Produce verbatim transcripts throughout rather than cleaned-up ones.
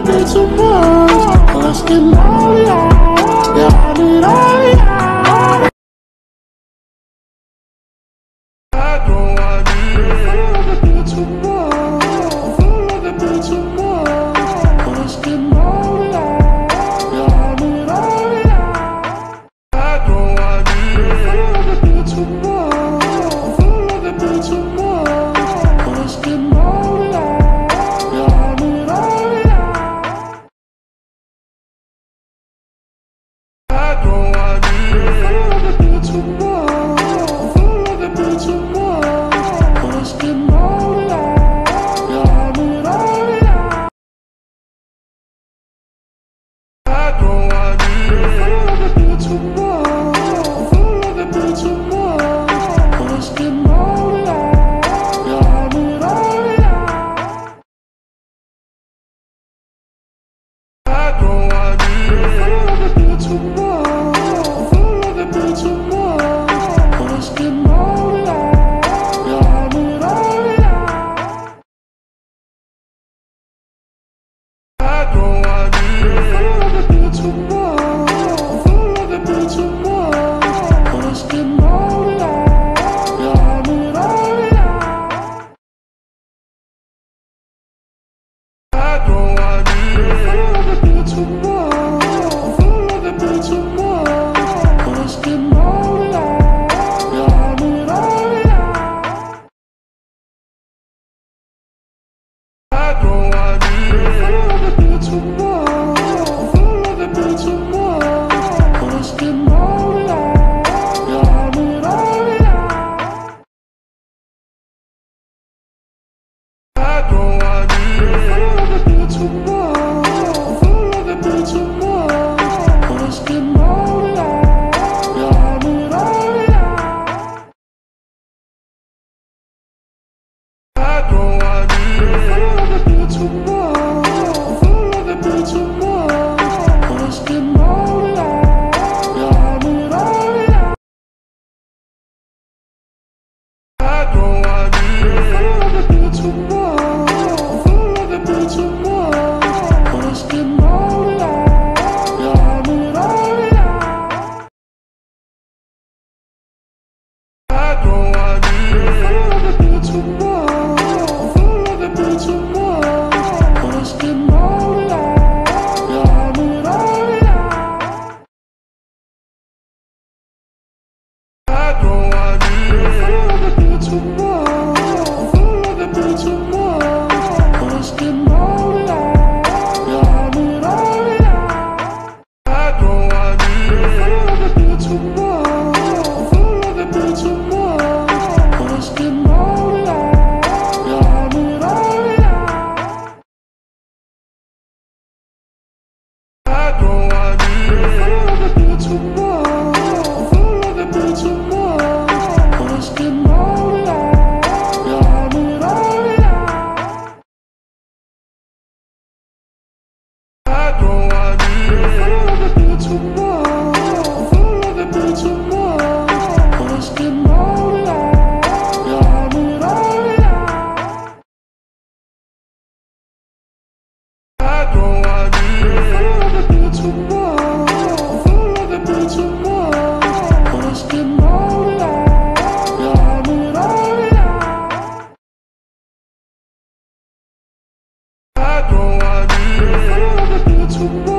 bit too much. Let's get money out. Yeah, I need all y'all. I know I need a bit too much. A bit too much. Let's get money out. Yeah, I need all y'all. I know I need a bit too much. A bit too much. Let's get money out. Yeah, I need all y'all. I know I need a bit too much. A bit too much. Let's get money out. Yeah, I need all y'all. I know I need a bit too much. A bit too much. Let's get money out. Yeah, I need all y'all. I know I need a bit too much. A bit too much. Let's get money out. Yeah, I need all y'all. I know I need a bit too much. A bit too much. Let's get money out. Yeah, I need all y'all. I know I need a bit too much. A bit too much. Let's get money out. Yeah, I need all y'all. I know I need a bit too much. A bit too much. Let's get money out. Yeah, I need all y'all. I know I need a bit too much. A bit too much. Let's get money out. Yeah, I need all y'all. I know I need a bit too much. A bit too much. Let's get money out. Yeah, I need all y'all. I know I need a bit too much. A bit too much. Let's get money out. Yeah, I need all y'all. I know I need a bit too much. A bit too much. Let's get money out. Yeah, I need all y'all. I know I need a bit too much. A bit too much. Let's get money out. Yeah, I need all y'all. I know I need a bit too much. A bit too much. Let's get money out. Yeah, I need all y'all. I know I need a bit too much. A bit too much. Let's get money out. Yeah, I need all y'all. I know I need a bit too much. A bit too much. Let's get money out. Yeah, I need all y'all. I know I need a bit too much. A bit too much. Let's get money out. Yeah, I need all y'all. I know I need a bit too much.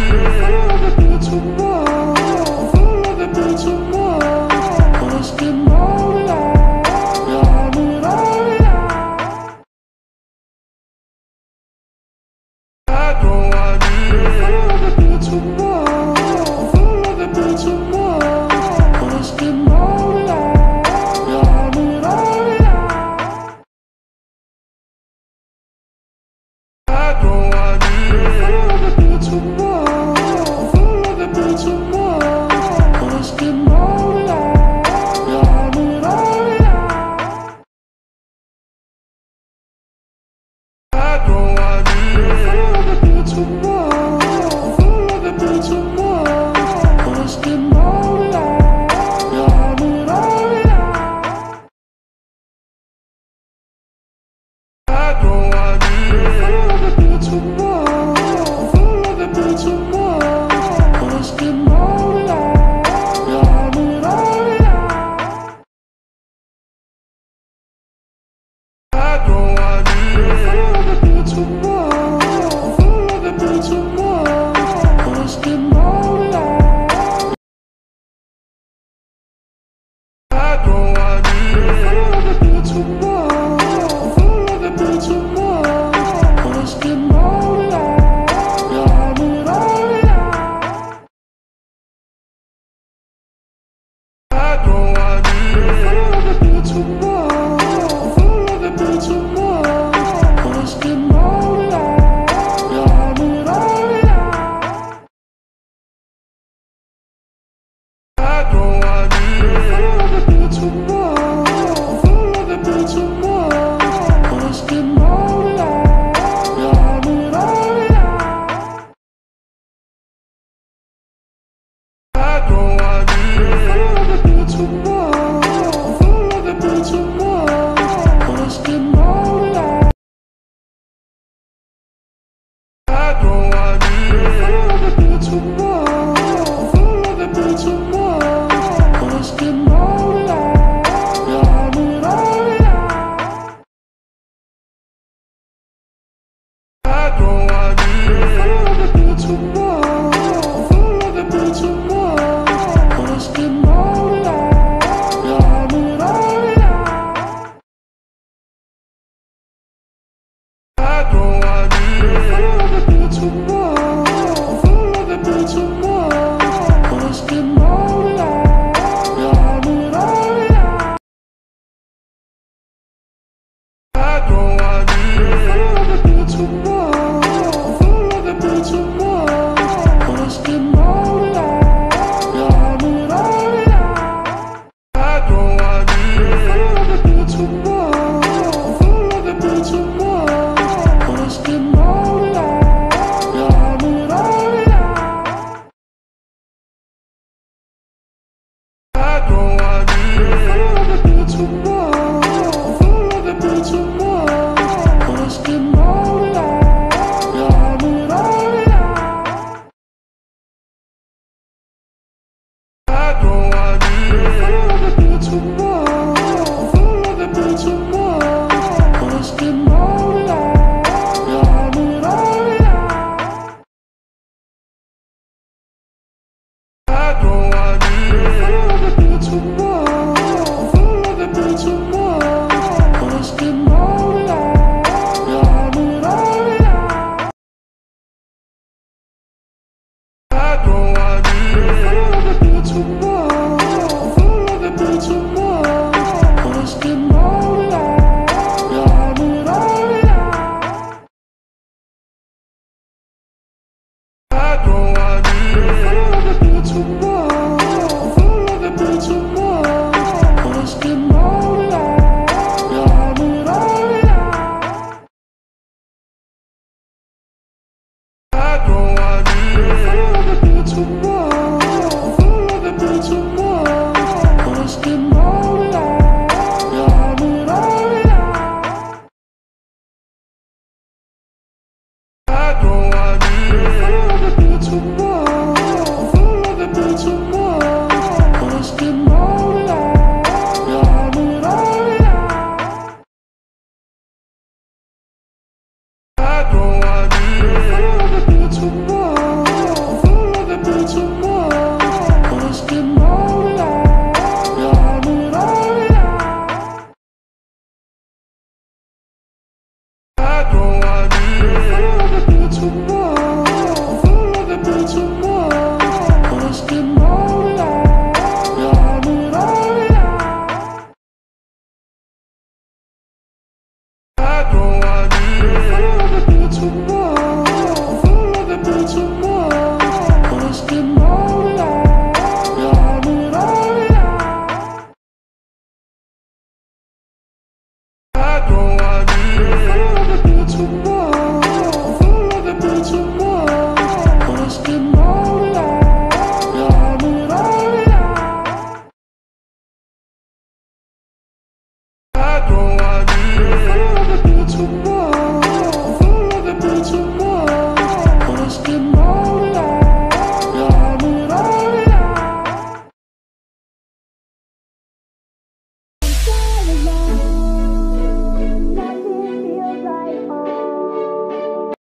body.